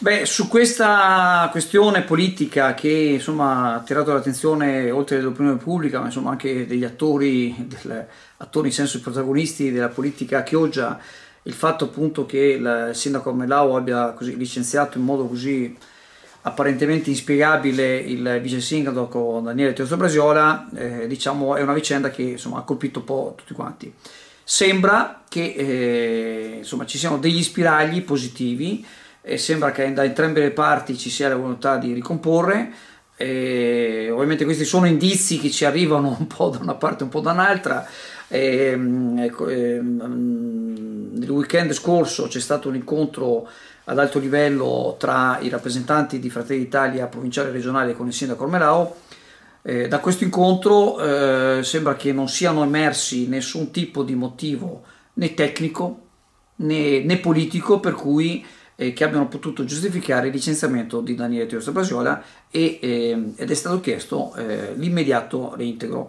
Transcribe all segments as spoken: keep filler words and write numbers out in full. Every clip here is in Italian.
Beh, su questa questione politica che insomma ha attirato l'attenzione oltre dell'opinione pubblica, ma insomma anche degli attori, del, attori in senso protagonisti della politica a Chioggia, il fatto appunto che il sindaco Armelao abbia così licenziato in modo così apparentemente inspiegabile il vice sindaco Daniele Teoso Brasiola, eh, diciamo è una vicenda che insomma ha colpito un po' tutti quanti. Sembra che eh, insomma ci siano degli spiragli positivi, e sembra che da entrambe le parti ci sia la volontà di ricomporre. E ovviamente questi sono indizi che ci arrivano un po' da una parte e un po' da un'altra. Ecco, nel weekend scorso c'è stato un incontro ad alto livello tra i rappresentanti di Fratelli d'Italia provinciale e regionale con il sindaco Armelao. Eh, da questo incontro eh, sembra che non siano emersi nessun tipo di motivo né tecnico né, né politico per cui eh, che abbiano potuto giustificare il licenziamento di Daniele Teoso Brasiola e, eh, ed è stato chiesto eh, l'immediato reintegro.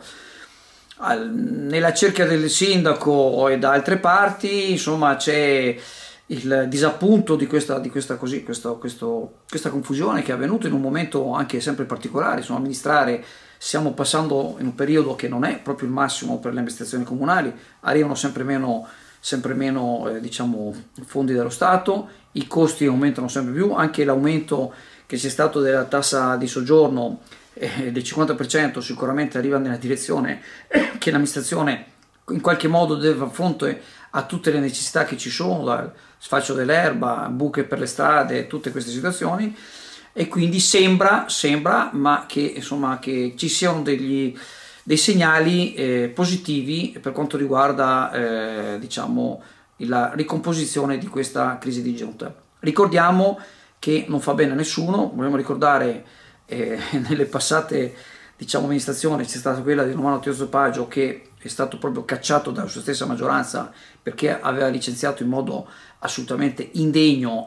Al, nella cerchia del sindaco e da altre parti insomma c'è il disappunto di questa, di questa, così, questo, questo, questa confusione che è avvenuta in un momento anche sempre particolare. Insomma, amministrare, stiamo passando in un periodo che non è proprio il massimo per le amministrazioni comunali, arrivano sempre meno, sempre meno eh, diciamo, fondi dello Stato, i costi aumentano sempre più, anche l'aumento che c'è stato della tassa di soggiorno eh, del cinquanta per cento sicuramente arriva nella direzione eh, che l'amministrazione in qualche modo deve far fronte a tutte le necessità che ci sono, dal sfalcio dell'erba, buche per le strade, tutte queste situazioni, e quindi sembra, sembra ma che, insomma, che ci siano degli, dei segnali eh, positivi per quanto riguarda eh, diciamo, la ricomposizione di questa crisi di giunta. Ricordiamo che non fa bene a nessuno, vogliamo ricordare eh, nelle passate diciamo, amministrazioni c'è stata quella di Romano Teoso Paggio che è stato proprio cacciato dalla sua stessa maggioranza perché aveva licenziato in modo assolutamente indegno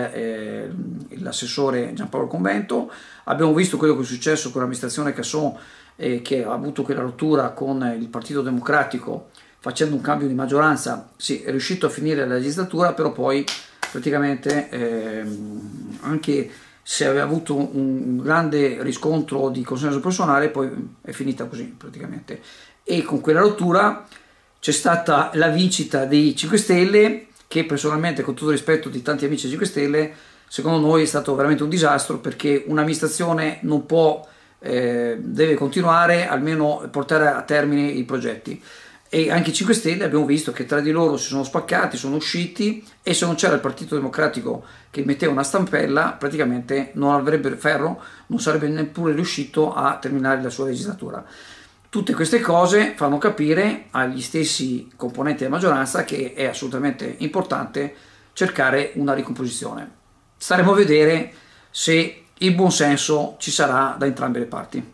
eh, l'assessore Giampaolo Convento. Abbiamo visto quello che è successo con l'amministrazione Casson eh, che ha avuto quella rottura con il Partito Democratico facendo un cambio di maggioranza, sì, è riuscito a finire la legislatura, però poi praticamente eh, anche se aveva avuto un grande riscontro di consenso personale, poi è finita così praticamente. E con quella rottura c'è stata la vincita dei cinque Stelle, che personalmente, con tutto il rispetto di tanti amici cinque Stelle, secondo noi è stato veramente un disastro, perché un'amministrazione non può, eh, deve continuare, almeno portare a termine i progetti. E anche i cinque Stelle abbiamo visto che tra di loro si sono spaccati, sono usciti, e se non c'era il Partito Democratico che metteva una stampella, praticamente non avrebbe Ferro, non sarebbe neppure riuscito a terminare la sua legislatura. Tutte queste cose fanno capire agli stessi componenti della maggioranza che è assolutamente importante cercare una ricomposizione. Staremo a vedere se il buonsenso ci sarà da entrambe le parti.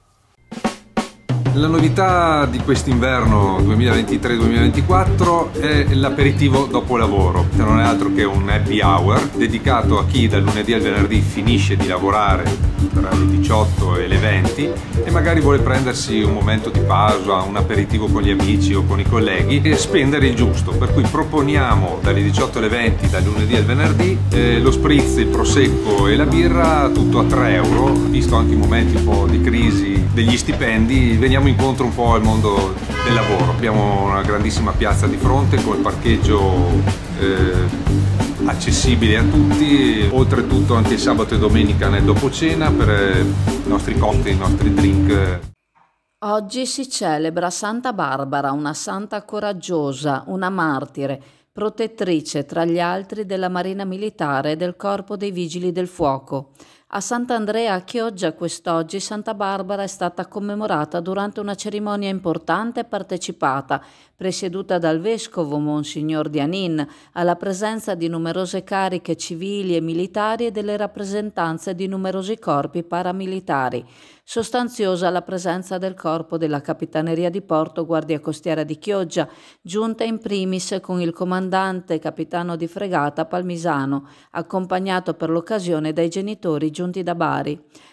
La novità di quest'inverno duemilaventitré duemilaventiquattro è l'aperitivo dopo lavoro, che non è altro che un happy hour dedicato a chi dal lunedì al venerdì finisce di lavorare tra le diciotto e le venti e magari vuole prendersi un momento di pausa, un aperitivo con gli amici o con i colleghi e spendere il giusto, per cui proponiamo dalle diciotto alle venti, dal lunedì al venerdì, eh, lo spritz, il prosecco e la birra tutto a tre euro, visto anche i momenti un po' di crisi degli stipendi, veniamo incontro un po' al mondo del lavoro. Abbiamo una grandissima piazza di fronte con il parcheggio eh, accessibile a tutti, oltretutto anche il sabato e domenica nel dopocena per i nostri cocktail, i nostri drink. Oggi si celebra Santa Barbara, una santa coraggiosa, una martire, protettrice tra gli altri della Marina Militare e del Corpo dei Vigili del Fuoco. A Sant'Andrea a Chioggia quest'oggi Santa Barbara è stata commemorata durante una cerimonia importante e partecipata, presieduta dal vescovo Monsignor Dianin, alla presenza di numerose cariche civili e militari e delle rappresentanze di numerosi corpi paramilitari. Sostanziosa la presenza del corpo della Capitaneria di Porto Guardia Costiera di Chioggia, giunta in primis con il comandante capitano di fregata Palmisano, accompagnato per l'occasione dai genitori giunti da Bari.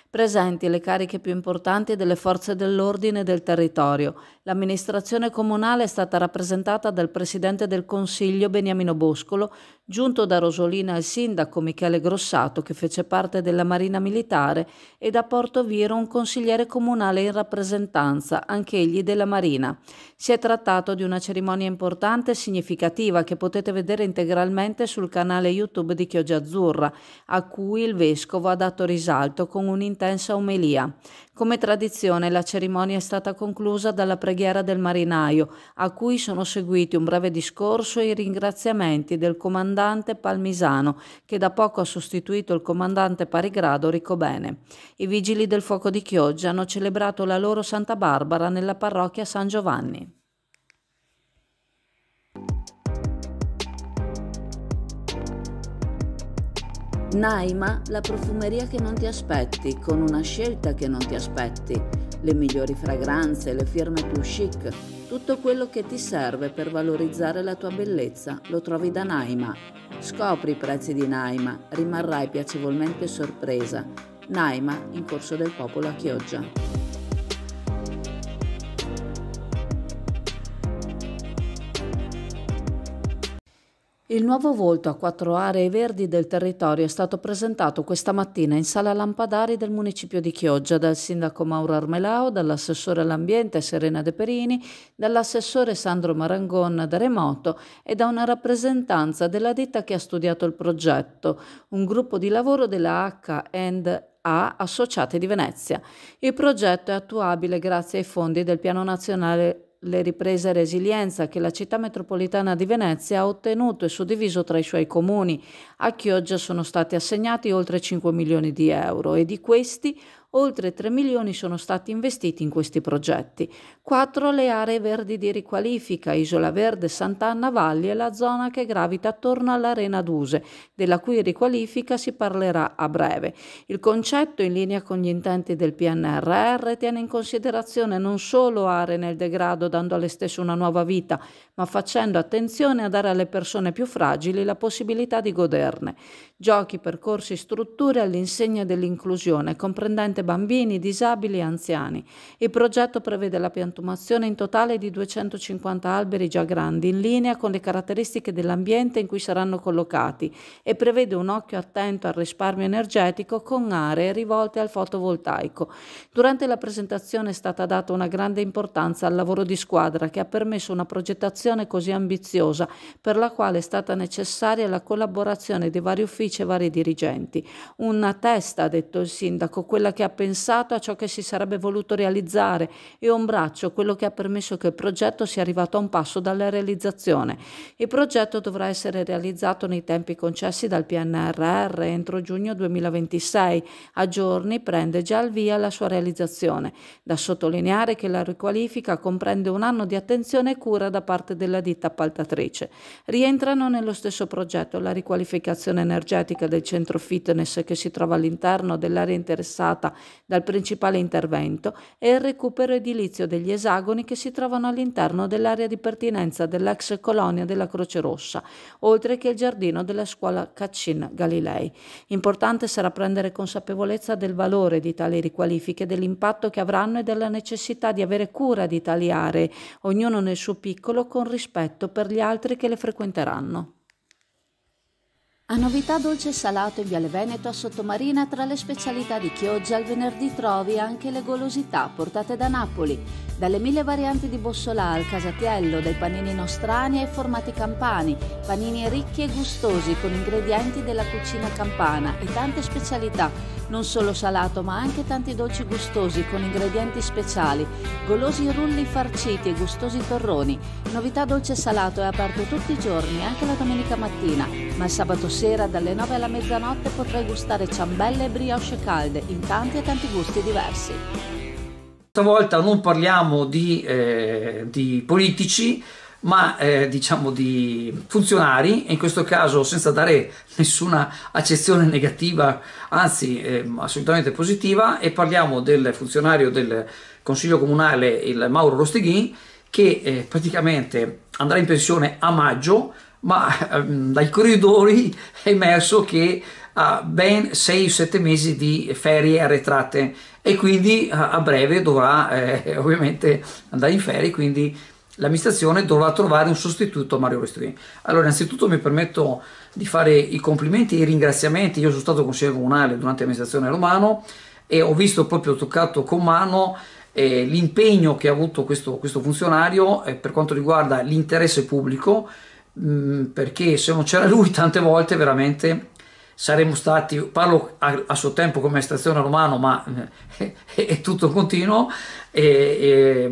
Presenti le cariche più importanti delle forze dell'ordine del territorio. L'amministrazione comunale è stata rappresentata dal Presidente del Consiglio Beniamino Boscolo, giunto da Rosolina il sindaco Michele Grossato, che fece parte della Marina Militare, e da Porto Viro un consigliere comunale in rappresentanza, anch'egli della Marina. Si è trattato di una cerimonia importante e significativa che potete vedere integralmente sul canale YouTube di Chioggia Azzurra, a cui il Vescovo ha dato risalto con un'intensa omelia. Come tradizione, la cerimonia è stata conclusa dalla preghiera del marinaio, a cui sono seguiti un breve discorso e i ringraziamenti del comandante Palmisano, che da poco ha sostituito il comandante parigrado Ricobene. I vigili del fuoco di Chioggia hanno celebrato la loro Santa Barbara nella parrocchia San Giovanni. Naima, la profumeria che non ti aspetti, con una scelta che non ti aspetti, le migliori fragranze, le firme più chic, tutto quello che ti serve per valorizzare la tua bellezza lo trovi da Naima. Scopri i prezzi di Naima, rimarrai piacevolmente sorpresa. Naima, in Corso del Popolo a Chioggia. Il nuovo volto a quattro aree verdi del territorio è stato presentato questa mattina in Sala Lampadari del municipio di Chioggia dal sindaco Mauro Armelao, dall'assessore all'ambiente Serena De Perini, dall'assessore Sandro Marangon da remoto e da una rappresentanza della ditta che ha studiato il progetto, un gruppo di lavoro della H and A Associati di Venezia. Il progetto è attuabile grazie ai fondi del Piano Nazionale Le Riprese e Resilienza che la città metropolitana di Venezia ha ottenuto e suddiviso tra i suoi comuni. A Chioggia sono stati assegnati oltre cinque milioni di euro e di questi oltre tre milioni sono stati investiti in questi progetti. Quattro le aree verdi di riqualifica, Isola Verde, Sant'Anna Valli e la zona che gravita attorno all'Arena Duse, della cui riqualifica si parlerà a breve. Il concetto, in linea con gli intenti del P N R R, tiene in considerazione non solo aree nel degrado dando alle stesse una nuova vita, ma facendo attenzione a dare alle persone più fragili la possibilità di goderne. Giochi, percorsi, strutture all'insegna dell'inclusione, comprendente bambini, disabili e anziani. Il progetto prevede la piantumazione in totale di duecentocinquanta alberi già grandi, in linea con le caratteristiche dell'ambiente in cui saranno collocati, e prevede un occhio attento al risparmio energetico con aree rivolte al fotovoltaico. Durante la presentazione è stata data una grande importanza al lavoro di squadra che ha permesso una progettazione così ambiziosa, per la quale è stata necessaria la collaborazione di vari uffici e vari dirigenti. Una testa, ha detto il sindaco, quella che ha pensato a ciò che si sarebbe voluto realizzare, e un braccio, quello che ha permesso che il progetto sia arrivato a un passo dalla realizzazione. Il progetto dovrà essere realizzato nei tempi concessi dal P N R R entro giugno duemilaventisei. A giorni prende già il via la sua realizzazione. Da sottolineare che la riqualifica comprende un anno di attenzione e cura da parte della ditta appaltatrice. Rientrano nello stesso progetto la riqualificazione energetica del centro fitness che si trova all'interno dell'area interessata dal principale intervento e il recupero edilizio degli esagoni che si trovano all'interno dell'area di pertinenza dell'ex colonia della Croce Rossa, oltre che il giardino della scuola Caccin Galilei. Importante sarà prendere consapevolezza del valore di tali riqualifiche, dell'impatto che avranno e della necessità di avere cura di tali aree, ognuno nel suo piccolo, con rispetto per gli altri che le frequenteranno. A Novità Dolce e Salato in Viale Veneto a Sottomarina, tra le specialità di Chioggia, il venerdì trovi anche le golosità portate da Napoli, dalle mille varianti di bussola al casatiello, dai panini nostrani ai formati campani, panini ricchi e gustosi con ingredienti della cucina campana e tante specialità, non solo salato ma anche tanti dolci gustosi con ingredienti speciali, golosi rulli farciti e gustosi torroni. Novità Dolce e Salato è aperto tutti i giorni, anche la domenica mattina, ma il sabato sera dalle nove alla mezzanotte potrai gustare ciambelle e brioche calde in tanti e tanti gusti diversi. Stavolta non parliamo di, eh, di politici, ma eh, diciamo di funzionari, e in questo caso senza dare nessuna accezione negativa, anzi eh, assolutamente positiva, e parliamo del funzionario del Consiglio Comunale, il Mauro Rostighin, che eh, praticamente andrà in pensione a maggio, ma ehm, dai corridoi è emerso che ha ben sei sette mesi di ferie arretrate e quindi a breve dovrà eh, ovviamente andare in ferie, quindi l'amministrazione dovrà trovare un sostituto a Mario Restrini. Allora, innanzitutto mi permetto di fare i complimenti e i ringraziamenti. Io sono stato consigliere comunale durante l'amministrazione Romano e ho visto proprio, ho toccato con mano eh, l'impegno che ha avuto questo, questo funzionario eh, per quanto riguarda l'interesse pubblico, mh, perché se non c'era lui tante volte veramente saremmo stati, parlo a, a suo tempo come amministrazione Romano, ma eh, è, è tutto continuo, e, e,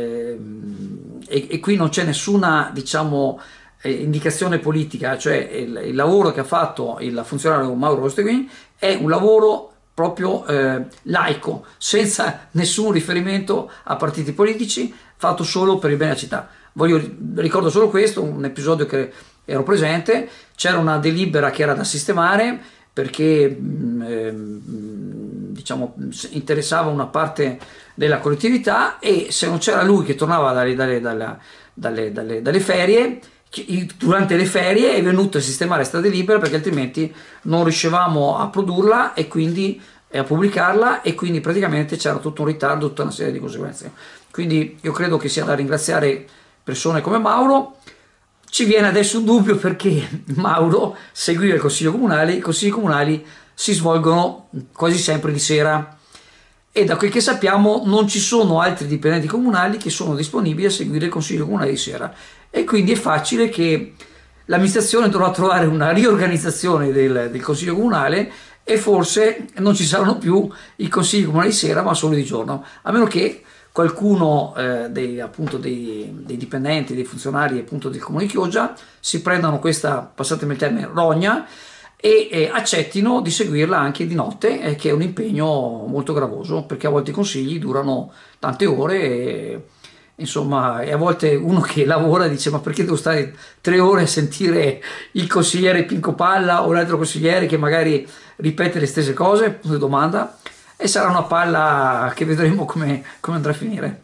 e, e qui non c'è nessuna, diciamo, eh, indicazione politica, cioè il, il lavoro che ha fatto il funzionario Mauro Restrini è un lavoro proprio eh, laico, senza nessun riferimento a partiti politici, fatto solo per il bene della città. Voglio, ricordo solo questo, un episodio che ero presente, c'era una delibera che era da sistemare perché eh, diciamo, interessava una parte della collettività, e se non c'era lui che tornava dalle, dalle, dalle, dalle, dalle, dalle ferie, durante le ferie è venuto a sistemare questa delibera, perché altrimenti non riuscivamo a produrla e quindi a pubblicarla, e quindi praticamente c'era tutto un ritardo, tutta una serie di conseguenze. Quindi io credo che sia da ringraziare persone come Mauro. Ci viene adesso un dubbio, perché Mauro seguiva il consiglio comunale, i consigli comunali si svolgono quasi sempre di sera e da quel che sappiamo non ci sono altri dipendenti comunali che sono disponibili a seguire il consiglio comunale di sera, e quindi è facile che l'amministrazione dovrà trovare una riorganizzazione del, del consiglio comunale, e forse non ci saranno più i consigli comunali di sera ma solo di giorno, a meno che qualcuno eh, dei, appunto dei, dei dipendenti, dei funzionari appunto del comune di Chioggia si prendano questa, passatemi il termine, rogna, e eh, accettino di seguirla anche di notte, eh, che è un impegno molto gravoso, perché a volte i consigli durano tante ore e, insomma, e a volte uno che lavora dice: ma perché devo stare tre ore a sentire il consigliere Pinco Palla o l'altro consigliere che magari ripete le stesse cose? Punto di domanda. E sarà una palla che vedremo come, come andrà a finire.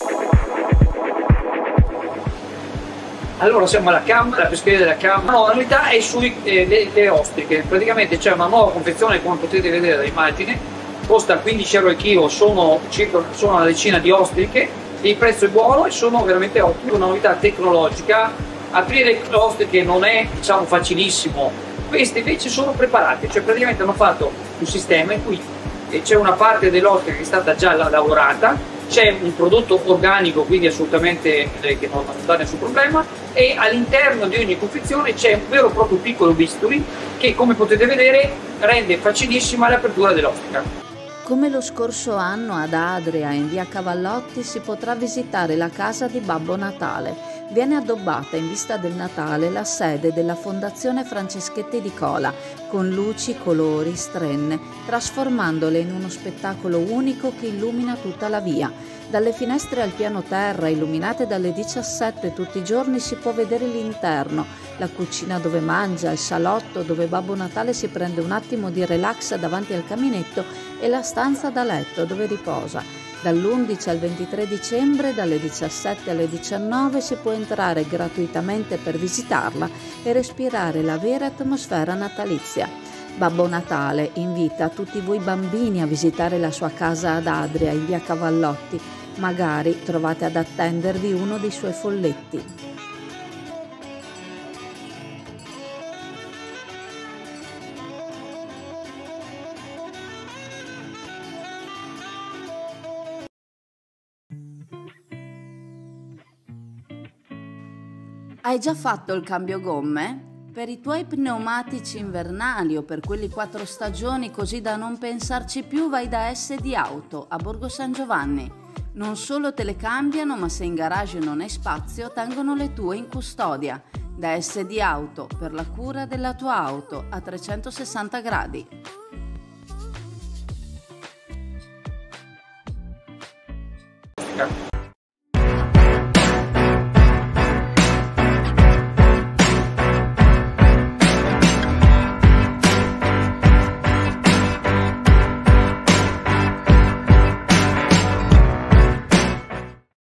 Allora siamo alla Camera, la pescheria della Camera. La novità è sulle eh, ostriche. Praticamente c'è una nuova confezione, come potete vedere dall'immagine, costa quindici euro al chilo, sono circa sono una decina di ostriche, il prezzo è buono e sono veramente ottime. Una novità tecnologica. Aprire le ostriche non è, diciamo, facilissimo, queste invece sono preparate, cioè praticamente hanno fatto un sistema in cui c'è una parte dell'ostrica che è stata già lavorata, c'è un prodotto organico, quindi assolutamente eh, che non dà nessun problema, e all'interno di ogni confezione c'è un vero e proprio piccolo bisturi che, come potete vedere, rende facilissima l'apertura dell'ostica. Come lo scorso anno ad Adria, in via Cavallotti, si potrà visitare la casa di Babbo Natale. Viene addobbata in vista del Natale la sede della Fondazione Franceschetti di Cola, con luci, colori, strenne, trasformandole in uno spettacolo unico che illumina tutta la via. Dalle finestre al piano terra, illuminate dalle diciassette tutti i giorni, si può vedere l'interno, la cucina dove mangia, il salotto dove Babbo Natale si prende un attimo di relax davanti al caminetto e la stanza da letto dove riposa. Dall'undici al ventitré dicembre, dalle diciassette alle diciannove, si può entrare gratuitamente per visitarla e respirare la vera atmosfera natalizia. Babbo Natale invita tutti voi bambini a visitare la sua casa ad Adria, in via Cavallotti. Magari trovate ad attendervi uno dei suoi folletti. Hai già fatto il cambio gomme? Per i tuoi pneumatici invernali o per quelli quattro stagioni, così da non pensarci più, vai da S D Auto a Borgo San Giovanni. Non solo te le cambiano, ma se in garage non hai spazio, tengono le tue in custodia. Da S D Auto, per la cura della tua auto a trecentosessanta gradi.